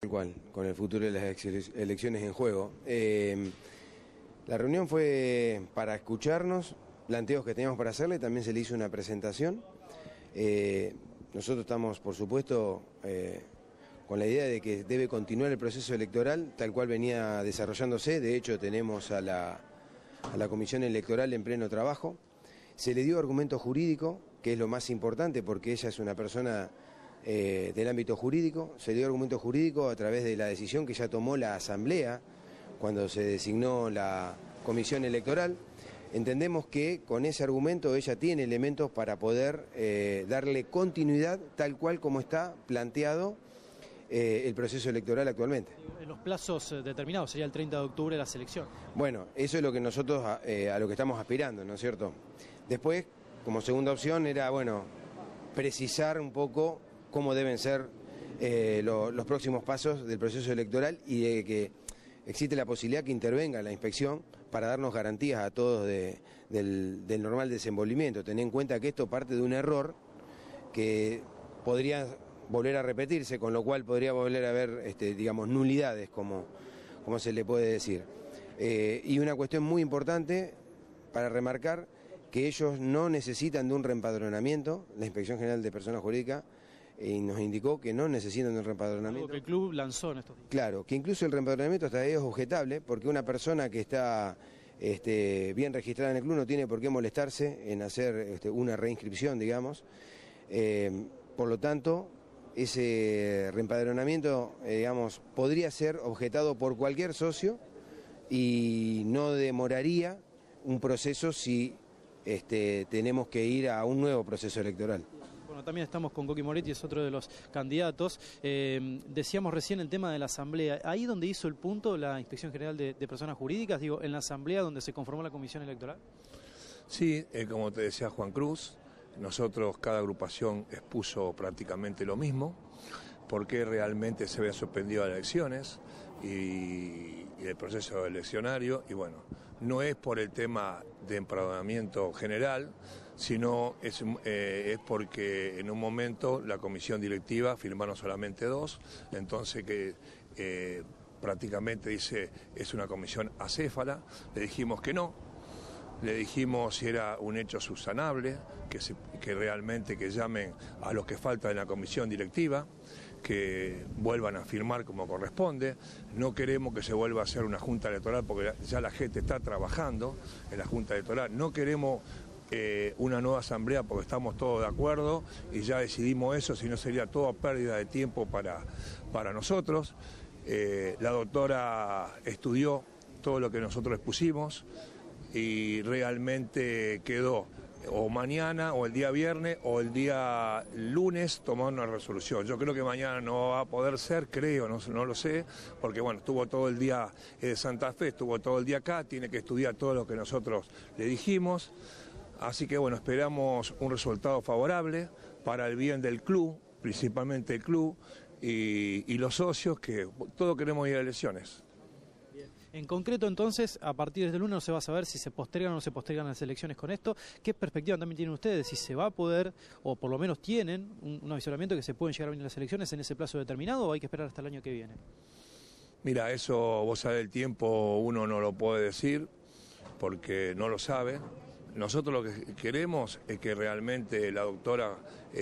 Tal cual, con el futuro de las elecciones en juego. La reunión fue para escucharnos, planteos que teníamos para hacerle, también se le hizo una presentación. Nosotros estamos, por supuesto, con la idea de que debe continuar el proceso electoral tal cual venía desarrollándose. De hecho, tenemos a la Comisión Electoral en pleno trabajo. Se le dio argumento jurídico, que es lo más importante porque ella es una persona del ámbito jurídico. Se le dio argumento jurídico a través de la decisión que ya tomó la Asamblea cuando se designó la Comisión Electoral. Entendemos que con ese argumento ella tiene elementos para poder darle continuidad tal cual como está planteado el proceso electoral actualmente. En los plazos determinados, sería el 30 de octubre la selección. Bueno, eso es lo que nosotros a lo que estamos aspirando, ¿no es cierto? Después, como segunda opción, era, bueno, precisar un poco cómo deben ser los próximos pasos del proceso electoral y de que existe la posibilidad que intervenga la inspección para darnos garantías a todos del normal desenvolvimiento. Tener en cuenta que esto parte de un error que podría volver a repetirse, con lo cual podría volver a haber, digamos, nulidades, como se le puede decir. Y una cuestión muy importante para remarcar, que ellos no necesitan de un reempadronamiento, la Inspección General de Personas Jurídicas nos indicó que no necesitan de un reempadronamiento. Algo que el club lanzó en estos días. Claro, que incluso el reempadronamiento hasta ahí es objetable, porque una persona que está bien registrada en el club no tiene por qué molestarse en hacer una reinscripción, digamos. Por lo tanto, ese reempadronamiento, digamos, podría ser objetado por cualquier socio y no demoraría un proceso si tenemos que ir a un nuevo proceso electoral. Bueno, también estamos con Coqui Moretti, es otro de los candidatos. Decíamos recién el tema de la Asamblea. Ahí donde hizo el punto la Inspección General de Personas Jurídicas, digo, en la Asamblea donde se conformó la Comisión Electoral. Sí, como te decía Juan Cruz, nosotros, cada agrupación expuso prácticamente lo mismo, porque realmente se había suspendido las elecciones y el proceso eleccionario, y bueno, no es por el tema de empadronamiento general, sino es porque en un momento la comisión directiva firmaron solamente 2, entonces que prácticamente dice es una comisión acéfala, le dijimos que no. Le dijimos si era un hecho subsanable, que realmente que llamen a los que faltan en la comisión directiva, que vuelvan a firmar como corresponde. No queremos que se vuelva a hacer una junta electoral porque ya la gente está trabajando en la junta electoral. No queremos una nueva asamblea porque estamos todos de acuerdo y ya decidimos eso, si no sería toda pérdida de tiempo para nosotros. La doctora estudió todo lo que nosotros expusimos y realmente quedó o mañana o el día viernes o el día lunes tomar una resolución. Yo creo que mañana no va a poder ser, creo, no lo sé, porque bueno, estuvo todo el día de Santa Fe, estuvo todo el día acá, tiene que estudiar todo lo que nosotros le dijimos, así que bueno, esperamos un resultado favorable para el bien del club, principalmente el club y los socios, que todos queremos ir a elecciones. En concreto, entonces, a partir del lunes no se va a saber si se postergan o no se postergan las elecciones con esto. ¿Qué perspectiva también tienen ustedes? Si se va a poder, o por lo menos tienen, un avisoramiento que se pueden llegar a venir las elecciones en ese plazo determinado, o hay que esperar hasta el año que viene. Mira, eso vos sabés, el tiempo uno no lo puede decir porque no lo sabe. Nosotros lo que queremos es que realmente la doctora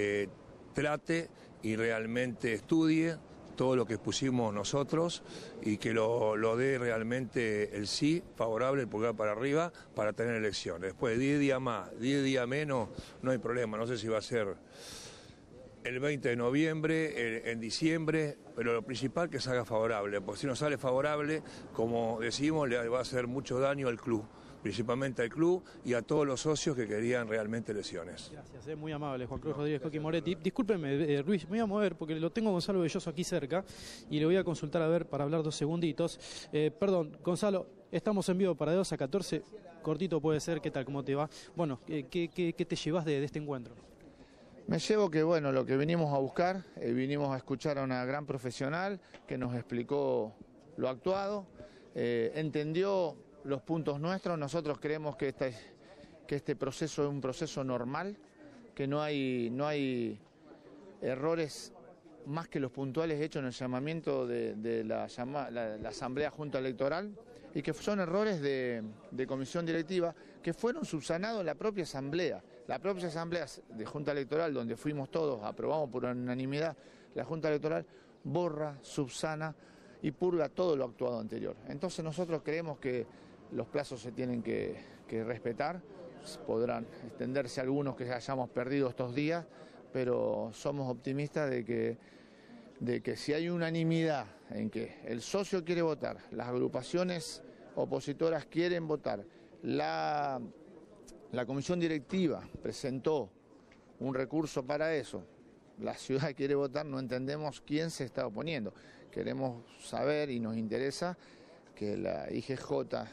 trate y realmente estudie todo lo que expusimos nosotros y que lo dé realmente el sí favorable, el pulgar para arriba, para tener elecciones. Después 10 días más, 10 días menos, no hay problema. No sé si va a ser el 20 de noviembre, en diciembre, pero lo principal que salga favorable, porque si no sale favorable, como decimos, le va a hacer mucho daño al club, principalmente al club y a todos los socios que querían realmente elecciones. Gracias, muy amable, Juan Cruz Rodríguez, Coqui Moretti. Discúlpeme, Luis, me voy a mover porque lo tengo a Gonzalo Belloso aquí cerca y le voy a consultar a ver para hablar 2 segunditos. Perdón, Gonzalo, estamos en vivo para de 2 a 14, cortito puede ser, ¿qué tal, cómo te va? Bueno, ¿qué te llevas de este encuentro? Me llevo que, bueno, lo que vinimos a buscar, vinimos a escuchar a una gran profesional que nos explicó lo actuado, entendió los puntos nuestros. Nosotros creemos que este proceso es un proceso normal, que no hay errores más que los puntuales hechos en el llamamiento de la Asamblea Junta Electoral, y que son errores de comisión directiva que fueron subsanados en la propia Asamblea. La propia Asamblea de Junta Electoral, donde fuimos todos, aprobamos por unanimidad, la Junta Electoral borra, subsana y purga todo lo actuado anterior. Entonces nosotros creemos que los plazos se tienen que respetar, podrán extenderse algunos que hayamos perdido estos días, pero somos optimistas de que si hay unanimidad en que el socio quiere votar, las agrupaciones opositoras quieren votar, la comisión directiva presentó un recurso para eso, la ciudad quiere votar, no entendemos quién se está oponiendo. Queremos saber y nos interesa que la IGJ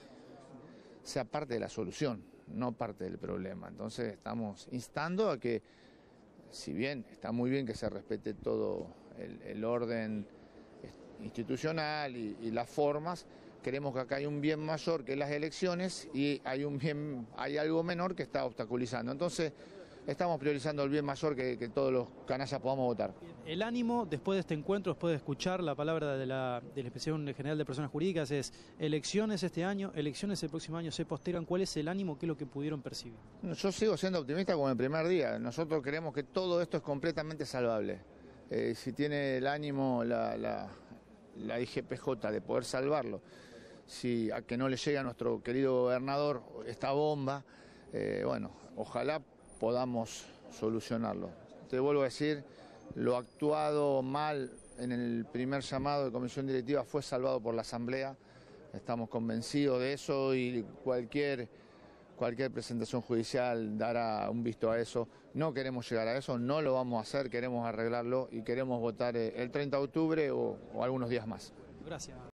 sea parte de la solución, no parte del problema. Entonces estamos instando a que, si bien está muy bien que se respete todo el orden institucional y las formas, creemos que acá hay un bien mayor que las elecciones y hay algo menor que está obstaculizando. Entonces estamos priorizando el bien mayor, que todos los canallas podamos votar. El ánimo después de este encuentro, después de escuchar la palabra de la Inspección General de Personas Jurídicas, es elecciones este año, elecciones el próximo año se postergan. ¿Cuál es el ánimo? ¿Qué es lo que pudieron percibir? Yo sigo siendo optimista como el primer día. Nosotros creemos que todo esto es completamente salvable. Si tiene el ánimo la IGPJ de poder salvarlo, si a que no le llegue a nuestro querido gobernador esta bomba, bueno, ojalá podamos solucionarlo. Te vuelvo a decir, lo actuado mal en el primer llamado de comisión directiva fue salvado por la Asamblea. Estamos convencidos de eso y cualquier presentación judicial dará un visto a eso. No queremos llegar a eso, no lo vamos a hacer, queremos arreglarlo y queremos votar el 30 de octubre o algunos días más. Gracias.